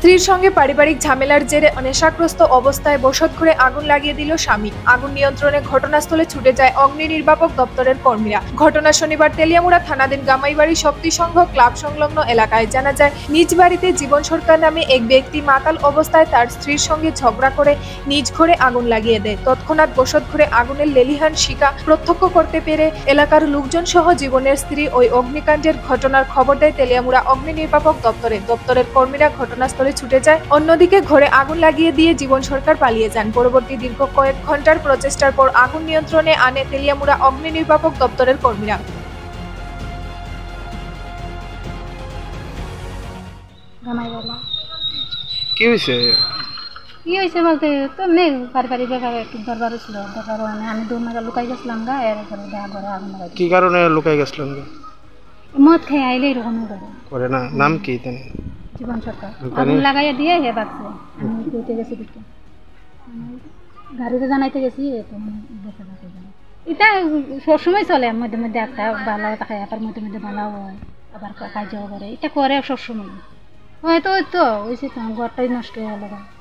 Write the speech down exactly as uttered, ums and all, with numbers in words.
স্ত্রীর সঙ্গে পারিবারিক ঝামেলার জেরে নেশাগ্রস্ত অবস্থায় বসতঘরে আগুন লাগিয়ে দিল স্বামী। আগুন নিয়ন্ত্রণে ঘটনাস্থলে ছুটে যায় অগ্নি নির্বাপক দপ্তরের কর্মীরা। ঘটনা শনিবার তেলিয়ামুড়া থানাধীন গামাইবাড়ি শক্তি সংঘ ক্লাব সংলগ্ন এলাকায়। জানা যায়, নিজ বাড়িতে জীবন সরকার নামে এক ব্যক্তি মাতাল অবস্থায় তার স্ত্রীর সঙ্গে ঝগড়া করে নিজ ঘরে আগুন লাগিয়ে দেয়। তৎক্ষণাৎ বসতঘরে আগুনের লেলিহান শিখা প্রত্যক্ষ করতে পেরে এলাকার লোকজন সহ জীবনের স্ত্রী ওই অগ্নিকাণ্ডের ঘটনার খবর দেয় তেলিয়ামুড়া অগ্নি নির্বাপক দপ্তরে। দপ্তরের কর্মীরা ঘটনাস্থলে ছুটে যায়। অন্যদিকে ঘরে আগুন লাগিয়ে দিয়ে জীবন সরকার পালিয়ে যান। পরবর্তী দীর্ঘ কয়েক ঘন্টার প্রচেষ্টার পর আগুন নিয়ন্ত্রণে আনে তেলিয়ামুড়া অগ্নি নির্বাপক দপ্তরের কর্মীরা। কি হয়েছে কি হয়েছে বলতে তো এমনি পারিবারিক ব্যাপারে একটু দরবার ছিল। দরবার মানে আমি দু মাস লুকাই গেছিলাম গা, এর পরে দেখা ঘরে আগুন লাগাই। কি কারণে লুকাই গেছিলেন? মদ খেয়ে আইলে এরকমই করে করে না। নাম কি তেন? জীবন সরকার। আগুন লাগাইয়া দিয়ে হে বাঁচছে। আমি কইতে গেছি দিতে গাড়িতে জানাইতে গেছি বেঁচে থাকতে জানি। এটা সবসময় চলে, মধ্যে মধ্যে একটা বালাও থাকে, আবার মধ্যে মধ্যে বালাও হয়, আবার কাজও করে। এটা করে সবসময় হয়তো ওই তো ওই ঘরটাই নষ্ট হয়ে গেল।